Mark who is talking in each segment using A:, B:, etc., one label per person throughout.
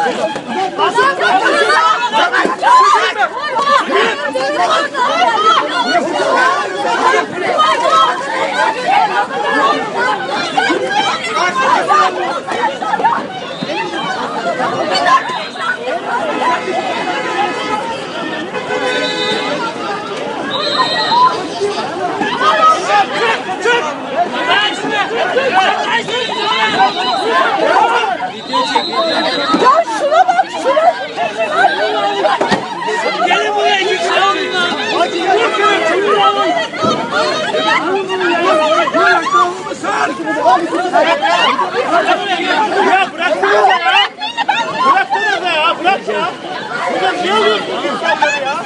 A: Ya şuna bak şuna.
B: Gelin buraya iki kişi alın lan.
C: Ya bıraksana ya. Bıraksana ya. Bırak ya. Burada ne oluyorsun insanları ya?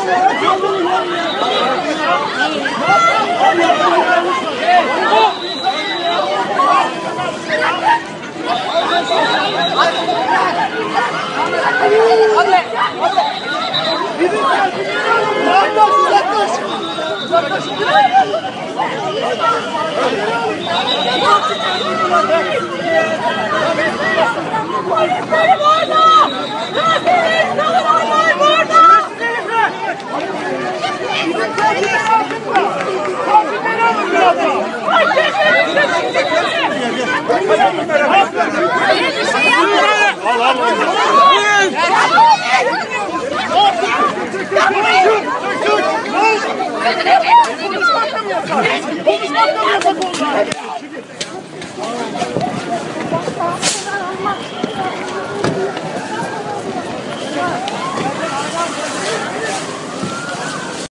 A: Polislerim orada! Polislerim orada! Burada! Hiç bakmıyorsun.